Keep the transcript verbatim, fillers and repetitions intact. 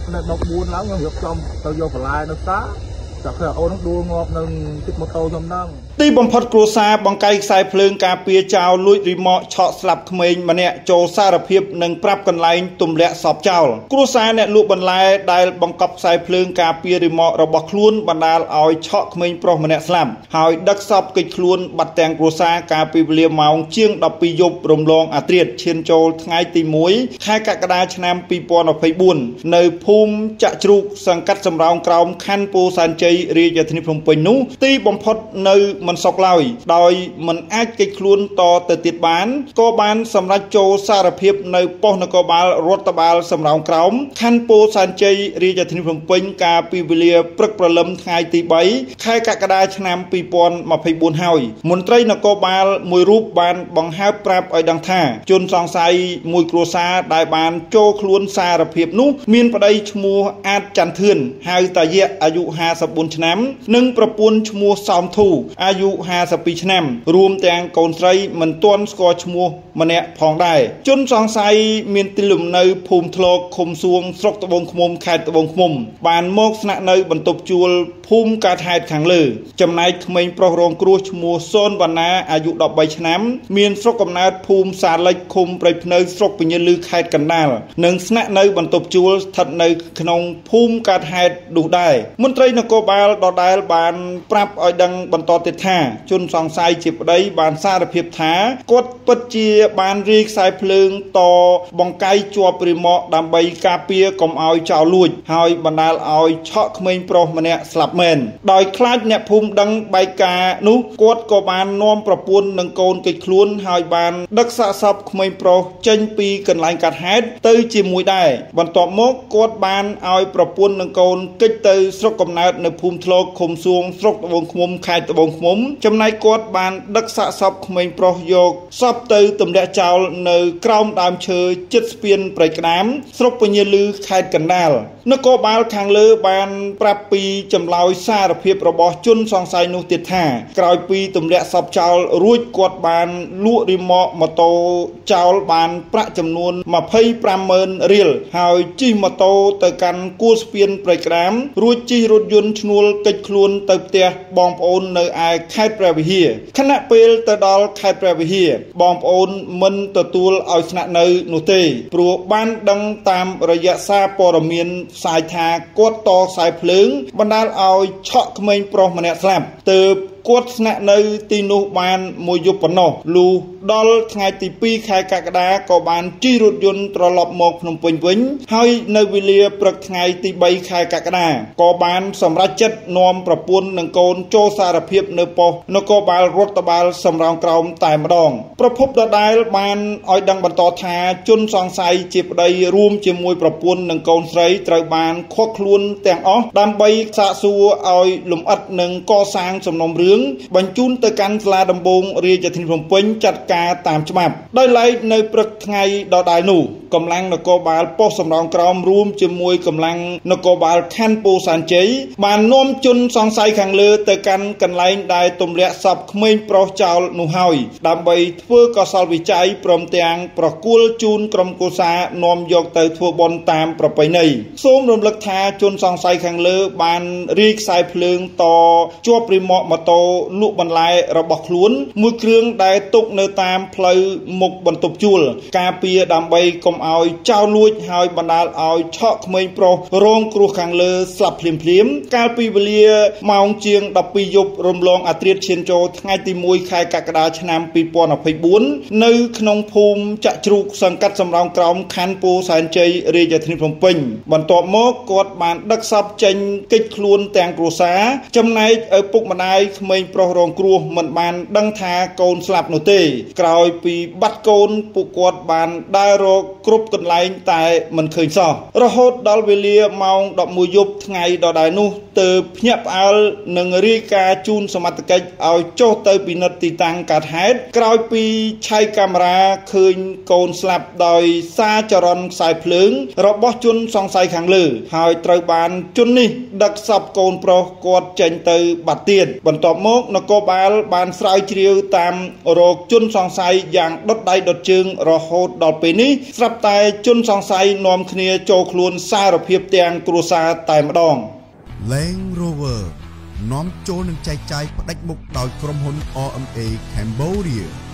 នៅដកបួនឡើងខ្ញុំរៀបចំទៅយកបន្លែនៅតាតែគឺអូននឹងដួលងាប់នឹងទឹកម៉ូតូខ្ញុំហ្នឹងទីបំផុតគ្រួសារបង្កាយខ្សែភ្លើងការពារចោលលួចរីម៉កឆក់ស្លាប់ក្មេងម្នាក់ចូលសារភាពនិងប្រាប់កន្លែងទម្លាក់សពចោលគ្រួសារអ្នកលក់បន្លែដែលបង្កប់ខ្សែភ្លើងការពាររីម៉ករបស់ខ្លួនបណ្ដាលឲ្យឆក់ក្មេងប្រុសម្នាក់ស្លាប់ហើយដឹកសពគេចខ្លួនបាត់ទាំងគ្រួសារការពីវេលាម៉ោងជាងដប់ពីរយប់រំលងអាត្រិតឈានចូលថ្ងៃទីមួយខែកក្កដាឆ្នាំពីរពាន់ម្ភៃបួននៅភូមិចាក់ជ្រូកសង្កាត់សំរោងក្រោមខណ្ឌពោធិ៍សែនជ័យរាជធានីភ្នំពេញនោះទីបំផុតនៅមិនសុខឡើយដោយមិនអាចគេចខ្លួនតទៅទៀតបានក៏បានសម្រេចចូលសារភាពនៅប៉ុស្តិ៍នគរបាលរដ្ឋបាលសំរោងក្រោមខណ្ឌពោធិ៍សែនជ័យរាជធានីភ្នំពេញកាលពីវេលាព្រឹកព្រលឹមថ្ងៃទីបីខែកក្កដាឆ្នាំពីរពាន់ម្ភៃបួនហើយមន្ត្រីនគរបាលមួយរូបបានបង្ហើបប្រាប់ឲ្យដឹងថាជនសង្ស័យមួយគ្រួសារដែលបានចូលខ្លួនសារភាពនោះមានប្តីឈ្មោះអាតច័ន្ទធឿនហៅតាយៈអាយុห้าสิบบួនឆ្នាំនិងប្រពន្ធឈ្មោះសោមធូអាយុห้าสิบពីរឆ្នាំរួមទាំងកូនស្រីមិនទាន់ស្គាល់ឈ្មោះម្នាក់ផងដែរជនសង្ស័យមានទីលំនៅភូមិធ្លកឃុំសួងស្រុកត្បូងឃ្មុំខេត្តត្បូងឃ្មុំបានមកស្នាក់នៅបន្ទប់ជួលភូមិកើតហេតុខាងលើចំណែកក្មេងប្រុសរងគ្រោះឈ្មោះសូនវណ្ណាអាយុដប់បីឆ្នាំមានស្រុកកំណើតភូមិសាលិចឃុំព្រៃភ្នៅស្រុកពញាលឺខេត្តកណ្ដាលនិងស្នាក់នៅបន្ទប់ជួលស្ថិតនៅក្នុងភូមិកើតហេតុនោះដែរមន្ត្រីនគរបាលដដែលបានប្រាប់ឲ្យដឹងបន្តទៀតថាជនសង្ស័យជាប្តីបានសារភាពថាគាត់ពិតជាបានរាយខ្សែភ្លើងតបង្កាយជាប់រីម៉កដើម្បីការពារកុំឲ្យចោលលួចហើយបណ្ដាលឲ្យឆក់ក្មេងប្រុសម្នាក់ស្លាប់មែនដោយខ្លាចអ្នកភូមិដឹងបែកការនោះគាត់ក៏បាននាំប្រពន្ធនិងកូនគេចខ្លួនហើយបានដឹកសាកសពក្មេងប្រុសចេញពីកន្លែងកាត់ហេតុទៅជាមួយដែរបន្ទាប់មកគាត់បានឲ្យប្រពន្ធនិងកូនគេចទៅស្រុកកំណើតនៅភូមិធ្លកឃុំសួងស្រុកត្បូងឃ្មុំខេត្តត្បូងឃ្មុំចំណែកគាត់បានដឹកសាកសពក្មេងប្រុសយកសពទៅទម្លាក់ចោលនៅក្រោមដើមឈើជិតស្ពានព្រៃក្តាមស្រុកពញាលឺខេត្តកណ្ដាលនគរបាលខាងលើបានប្រាប់ពីចម្លើយសារភាពរបស់ជនសង្ស័យនោះទៀតថាក្រោយពីទម្លាក់សពចោលរួចគាត់បានលក់រីម៉កម៉ូតូចោលបានប្រាក់ចំនួនម្ភៃប្រាំម៉ឺនរៀលហើយជិះម៉ូតូទៅកាន់គួលស្ពានព្រៃក្តាមរួចជិះរថយន្តឈ្នួលគេចខ្លួនទៅផ្ទះបងប្អូននៅឯខេត្តព្រះវិហារខណៈពេលទៅដល់ខេត្តព្រះវិហារបងប្អូនមិនទទួលឲ្យស្នាក់នៅនោះទេព្រោះបានដឹងតាមរយៈសារព័ត៌មានផ្សាយថាគាត់តខ្សែភ្លើងបណ្ដាលឲ្យឆក់ក្មេងប្រុសម្នាក់ស្លាប់ទើបគាត់ស្នាក់នៅទីនោះបានមួយយប់ប៉ុណ្ណោះលុះដល់ថ្ងៃទីពីរខែកក្កដាក៏បានជិះរថយន្តត្រឡប់មកភ្នំពេញវិញហើយនៅវេលាព្រឹកថ្ងៃទីបីខែកក្កដាក៏បានសម្រេចចិត្តនាំប្រពន្ធនិងកូនចូលសារភាពនៅប៉ុស្តិ៍នគរបាលរដ្ឋបាលសំរោងក្រោមតែម្ដងប្រពន្ធដដែលបានឲ្យដឹងបន្តថាជនសង្ស័យជាប្តីរួមជាមួយប្រពន្ធនិងកូនស្រីត្រូវបានឃាត់ខ្លួនទាំងអស់ដើម្បីសាកសួរឲ្យលម្អិតនិងកសាងសំណុំរឿងបញ្ជូនទៅកាន់សាលាដំបងរាជធានីភ្នំពេញចាត់ការតាមច្បាប់ដោយឡែកនៅព្រឹកថ្ងៃដដែលនោះកម្លាំងនគរបាលប៉ុស្តិ៍សំរោងក្រោមរួមជាមួយកម្លាំងនគរបាលខណ្ឌពោធិ៍សែនជ័យបាននាំជនសង្ស័យខាងលើទៅកាន់កន្លែងដែលទម្លាក់សពក្មេងប្រុសចោលនោះហើយដើម្បីធ្វើកោសលវិច័យព្រមទាំងប្រគល់ជូនក្រុមគូសានាំយកទៅធ្វើបុណ្យតាមប្រពៃណីសូមរំលឹកថាជនសង្ស័យខាងលើបានរាយខ្សែភ្លើងតជាប់រីម៉កម៉ូតូលក់បន្លែរបស់ខ្លួនមួយគ្រឿងដែលទុកនៅតាមផ្លូវមុខបន្ទប់ជួលការពារដើម្បីកុំឲ្យចោលលួចហើយបណ្ដាលឲ្យឆក់ក្មេងប្រុសរងគ្រោះខាងលើស្លាប់ភ្លាមៗកាលពីវេលាម៉ោងជាងដប់ពីរយប់រំលងអាត្រិតឈានចូលថ្ងៃទីមួយខែកក្កដាឆ្នាំពីរពាន់ម្ភៃបួននៅក្នុងភូមិចាក់ជ្រូកសង្កាត់សំរោងក្រោមខណ្ឌពោធិ៍សែនជ័យរាជធានីភ្នំពេញបន្ទាប់មកគាត់បានដឹកសពចេញគេចខ្លួនទាំងគ្រួសារចំណែកឪពុកម្ដាយក្មេងប្រុសរងគ្រោះមិនបានដឹងថាកូនស្លាប់នោះទេក្រោយពីបាត់កូនពួកគាត់បានដើររកគ្រប់កន្លែងតែមិនឃើញសោះរហូតដល់វេលាម៉ោងដប់មួយយប់ថ្ងៃដដែលនោះទើបភ្ញាក់ផ្អើលនឹងរាយការណ៍ជូនសមត្ថកិច្ចឲ្យចុះទៅពិនិត្យទីតាំងកើតហេតុក្រោយពីឆាយកាមេរ៉ាឃើញកូនស្លាប់ដោយសារចរន្តខ្សែភ្លើងរបស់ជនសង្ស័យខាងលើហើយត្រូវបានជននេះដឹកសពកូនប្រុសគាត់ចេញទៅបាត់ទៀតបន្ទាប់មកនគរបាលបានស្រាវជ្រាវតាមរោគជនសង្ស័យយ៉ាងដុតដៃដុតជើងរហូតដល់ពេលនេះស្រាប់តែជនសង្ស័យនាំគ្នាចូលខ្លួនសារភាពទាំងគ្រួសារតែម្ដង Land Rover នាំចូលនឹងចែកចាយផ្ដាច់មុខដោយក្រុមហ៊ុន R M A Cambodia